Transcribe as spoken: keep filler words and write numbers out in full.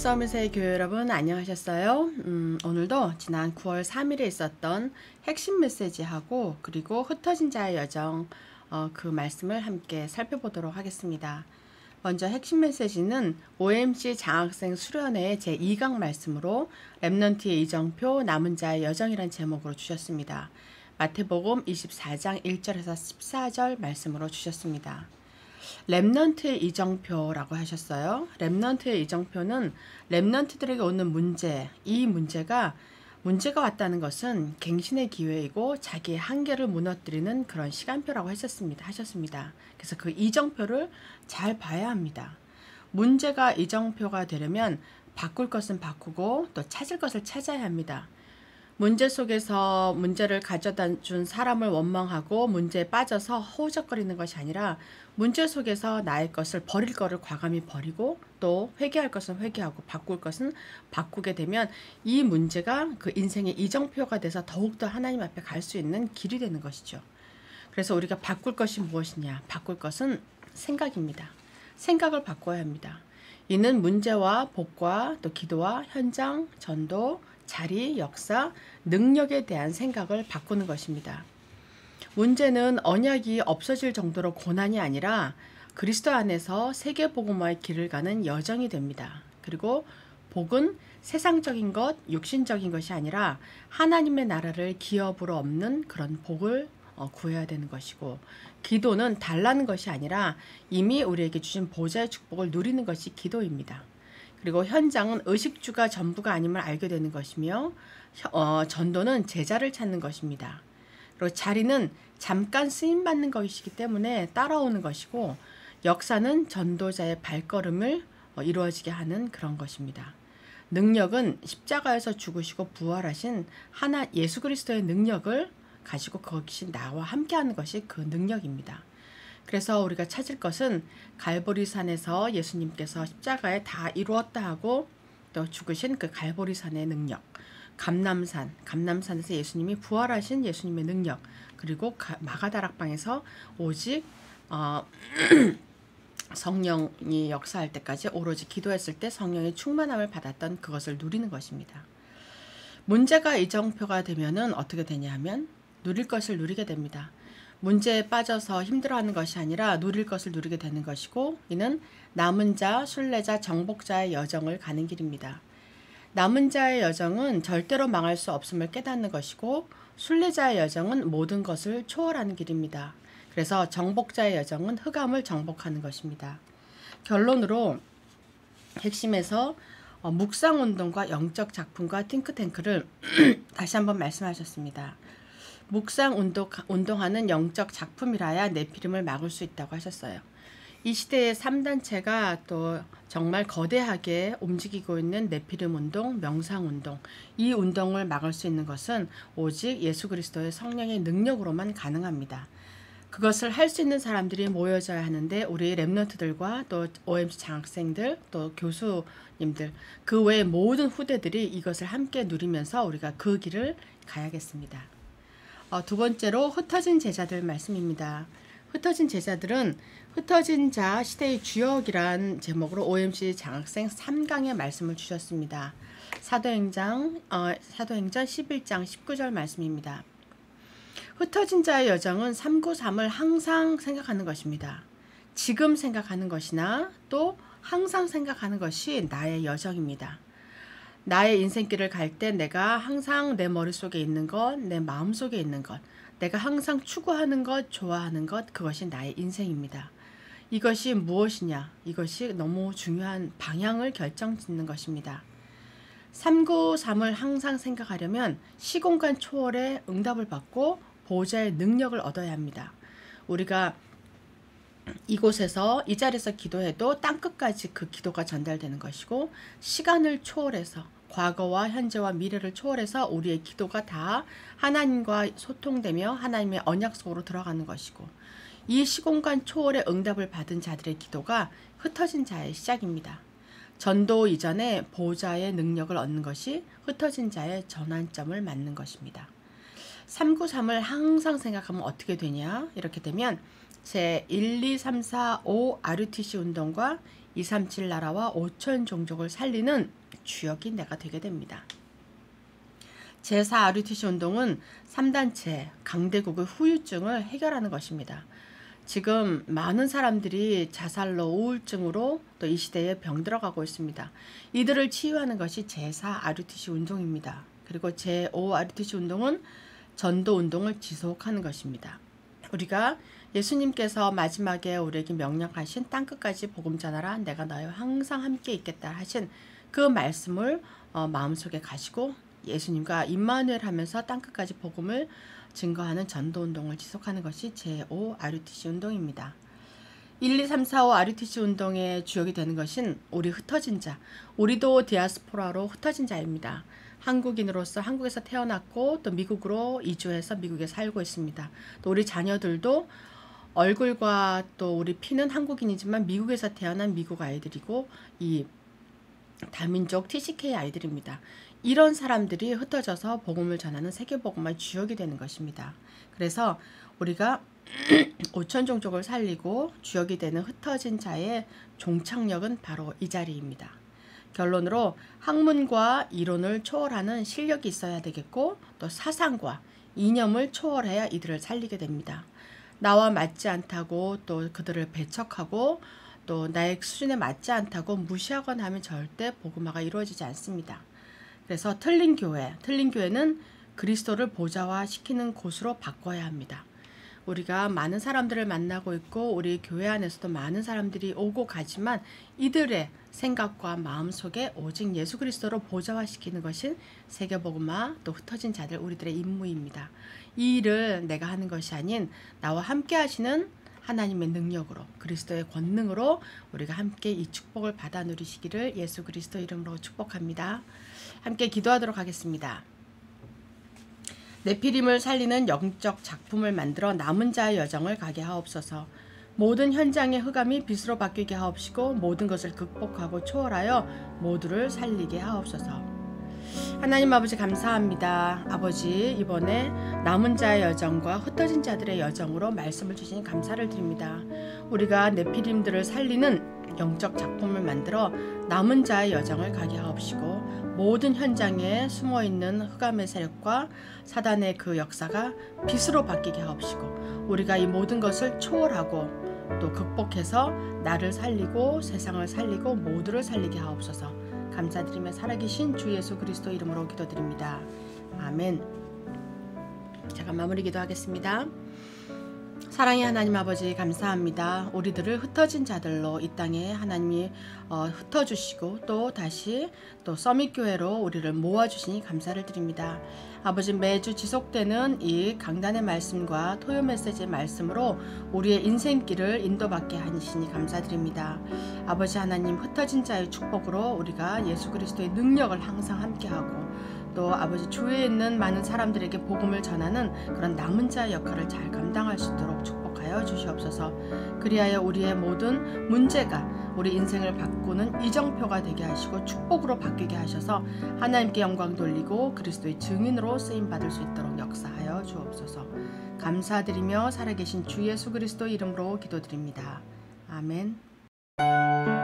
서밋의 교회 여러분 안녕하셨어요? 음, 오늘도 지난 구월 삼일에 있었던 핵심 메시지하고 그리고 흩어진 자의 여정 어, 그 말씀을 함께 살펴보도록 하겠습니다. 먼저 핵심 메시지는 오엠씨 장학생 수련회 제이 강 말씀으로 렘넌트의 이정표 남은 자의 여정이란 제목으로 주셨습니다. 마태복음 이십사 장 일 절에서 십사 절 말씀으로 주셨습니다. 렘넌트의 이정표라고 하셨어요. 렘넌트의 이정표는 렘넌트들에게 오는 문제, 이 문제가 문제가 왔다는 것은 갱신의 기회이고 자기의 한계를 무너뜨리는 그런 시간표라고 하셨습니다. 하셨습니다. 그래서 그 이정표를 잘 봐야 합니다. 문제가 이정표가 되려면 바꿀 것은 바꾸고 또 찾을 것을 찾아야 합니다. 문제 속에서 문제를 가져다 준 사람을 원망하고 문제에 빠져서 허우적거리는 것이 아니라 문제 속에서 나의 것을 버릴 것을 과감히 버리고 또 회개할 것은 회개하고 바꿀 것은 바꾸게 되면 이 문제가 그 인생의 이정표가 돼서 더욱더 하나님 앞에 갈 수 있는 길이 되는 것이죠. 그래서 우리가 바꿀 것이 무엇이냐? 바꿀 것은 생각입니다. 생각을 바꿔야 합니다. 이는 문제와 복과 또 기도와 현장, 전도, 자리, 역사, 능력에 대한 생각을 바꾸는 것입니다. 문제는 언약이 없어질 정도로 고난이 아니라 그리스도 안에서 세계복음화의 길을 가는 여정이 됩니다. 그리고 복은 세상적인 것, 육신적인 것이 아니라 하나님의 나라를 기업으로 얻는 그런 복을 구해야 되는 것이고, 기도는 달라는 것이 아니라 이미 우리에게 주신 보좌의 축복을 누리는 것이 기도입니다. 그리고 현장은 의식주가 전부가 아님을 알게 되는 것이며 어, 전도는 제자를 찾는 것입니다. 그리고 자리는 잠깐 쓰임받는 것이기 때문에 따라오는 것이고, 역사는 전도자의 발걸음을 어, 이루어지게 하는 그런 것입니다. 능력은 십자가에서 죽으시고 부활하신 하나 예수 그리스도의 능력을 가지고 거기신 나와 함께하는 것이 그 능력입니다. 그래서 우리가 찾을 것은 갈보리산에서 예수님께서 십자가에 다 이루었다 하고 또 죽으신 그 갈보리산의 능력, 감람산, 감람산에서 예수님이 부활하신 예수님의 능력, 그리고 마가다락방에서 오직 어, 성령이 역사할 때까지 오로지 기도했을 때 성령의 충만함을 받았던 그것을 누리는 것입니다. 문제가 이정표가 되면은 어떻게 되냐 하면 누릴 것을 누리게 됩니다. 문제에 빠져서 힘들어하는 것이 아니라 누릴 것을 누리게 되는 것이고, 이는 남은 자, 순례자, 정복자의 여정을 가는 길입니다. 남은 자의 여정은 절대로 망할 수 없음을 깨닫는 것이고, 순례자의 여정은 모든 것을 초월하는 길입니다. 그래서 정복자의 여정은 흑암을 정복하는 것입니다. 결론으로 핵심에서 어, 묵상운동과 영적 작품과 팅크탱크를 다시 한번 말씀하셨습니다. 묵상 운동, 운동하는 영적 작품이라야 네피림을 막을 수 있다고 하셨어요. 이 시대의 삼 단체가 또 정말 거대하게 움직이고 있는 네피림 운동, 명상 운동, 이 운동을 막을 수 있는 것은 오직 예수 그리스도의 성령의 능력으로만 가능합니다. 그것을 할 수 있는 사람들이 모여져야 하는데 우리 렘넌트들과 또 오엠씨 장학생들, 또 교수님들, 그 외의 모든 후대들이 이것을 함께 누리면서 우리가 그 길을 가야겠습니다. 어, 두 번째로 흩어진 제자들 말씀입니다. 흩어진 제자들은 흩어진 자 시대의 주역이란 제목으로 오엠씨 장학생 삼 강의 말씀을 주셨습니다. 사도행전, 어, 사도행전 십일 장 십구 절 말씀입니다. 흩어진 자의 여정은 삼구삼을 항상 생각하는 것입니다. 지금 생각하는 것이나 또 항상 생각하는 것이 나의 여정입니다. 나의 인생길을 갈 때 내가 항상 내 머릿속에 있는 것, 내 마음속에 있는 것, 내가 항상 추구하는 것, 좋아하는 것, 그것이 나의 인생입니다. 이것이 무엇이냐? 이것이 너무 중요한 방향을 결정짓는 것입니다. 삼구삼을 항상 생각하려면 시공간 초월의 응답을 받고 보호자의 능력을 얻어야 합니다. 우리가 이곳에서 이 자리에서 기도해도 땅끝까지 그 기도가 전달되는 것이고, 시간을 초월해서 과거와 현재와 미래를 초월해서 우리의 기도가 다 하나님과 소통되며 하나님의 언약 속으로 들어가는 것이고, 이 시공간 초월의 응답을 받은 자들의 기도가 흩어진 자의 시작입니다. 전도 이전에 보호자의 능력을 얻는 것이 흩어진 자의 전환점을 맞는 것입니다. 삼구삼을 항상 생각하면 어떻게 되냐? 이렇게 되면 제 일, 이, 삼, 사, 오 알유티씨 운동과 이백삼십칠 나라와 오천 종족을 살리는 주역이 내가 되게 됩니다. 제사 아르유티시 운동은 삼 단체 강대국의 후유증을 해결하는 것입니다. 지금 많은 사람들이 자살로 우울증으로 또 이 시대에 병들어가고 있습니다. 이들을 치유하는 것이 제사 아르유티시 운동입니다. 그리고 제오 아르유티시 운동은 전도 운동을 지속하는 것입니다. 우리가 예수님께서 마지막에 우리에게 명령하신 땅끝까지 복음 전하라, 내가 너희와 항상 함께 있겠다 하신 그 말씀을 어, 마음속에 가지고 예수님과 임마누엘 하면서 땅끝까지 복음을 증거하는 전도운동을 지속하는 것이 제오 아르유티시 운동입니다. 일, 이, 삼, 사, 오 아르유티시 운동의 주역이 되는 것은 우리 흩어진 자, 우리도 디아스포라로 흩어진 자입니다. 한국인으로서 한국에서 태어났고 또 미국으로 이주해서 미국에 살고 있습니다. 또 우리 자녀들도 얼굴과 또 우리 피는 한국인이지만 미국에서 태어난 미국 아이들이고 이 다민족 티씨케이 아이들입니다. 이런 사람들이 흩어져서 복음을 전하는 세계복음화의 주역이 되는 것입니다. 그래서 우리가 오천 종족을 살리고 주역이 되는 흩어진 자의 종착역은 바로 이 자리입니다. 결론으로 학문과 이론을 초월하는 실력이 있어야 되겠고 또 사상과 이념을 초월해야 이들을 살리게 됩니다. 나와 맞지 않다고 또 그들을 배척하고 또 나의 수준에 맞지 않다고 무시하거나 하면 절대 복음화가 이루어지지 않습니다. 그래서 틀린 교회, 틀린 교회는 그리스도를 보좌화시키는 곳으로 바꿔야 합니다. 우리가 많은 사람들을 만나고 있고 우리 교회 안에서도 많은 사람들이 오고 가지만 이들의 생각과 마음 속에 오직 예수 그리스도로 보좌화시키는 것이 세계복음화 또 흩어진 자들 우리들의 임무입니다. 이 일을 내가 하는 것이 아닌 나와 함께 하시는 하나님의 능력으로 그리스도의 권능으로 우리가 함께 이 축복을 받아 누리시기를 예수 그리스도 이름으로 축복합니다. 함께 기도하도록 하겠습니다. 네피림을 살리는 영적 작품을 만들어 남은 자의 여정을 가게 하옵소서. 모든 현장의 흑암이 빛으로 바뀌게 하옵시고 모든 것을 극복하고 초월하여 모두를 살리게 하옵소서. 하나님 아버지 감사합니다. 아버지 이번에 남은 자의 여정과 흩어진 자들의 여정으로 말씀을 주시니 감사를 드립니다. 우리가 네피림들을 살리는 영적 작품을 만들어 남은 자의 여정을 가게 하옵시고 모든 현장에 숨어있는 흑암의 세력과 사단의 그 역사가 빛으로 바뀌게 하옵시고 우리가 이 모든 것을 초월하고 또 극복해서 나를 살리고 세상을 살리고 모두를 살리게 하옵소서. 감사드리며 살아계신 주 예수 그리스도 이름으로 기도드립니다. 아멘. 제가 마무리 기도하겠습니다. 사랑의 하나님 아버지 감사합니다. 우리들을 흩어진 자들로 이 땅에 하나님이 어, 흩어주시고 또 다시 또 서밋교회로 우리를 모아주시니 감사를 드립니다. 아버지 매주 지속되는 이 강단의 말씀과 토요 메시지의 말씀으로 우리의 인생길을 인도받게 하시니 감사드립니다. 아버지 하나님 흩어진 자의 축복으로 우리가 예수 그리스도의 능력을 항상 함께하고 또 아버지 주위에 있는 많은 사람들에게 복음을 전하는 그런 남은 자의 역할을 잘 감당할 수 있도록 축복하여 주시옵소서. 그리하여 우리의 모든 문제가 우리 인생을 바꾸는 이정표가 되게 하시고 축복으로 바뀌게 하셔서 하나님께 영광 돌리고 그리스도의 증인으로 쓰임받을 수 있도록 역사하여 주옵소서. 감사드리며 살아계신 주 예수 그리스도 이름으로 기도드립니다. 아멘.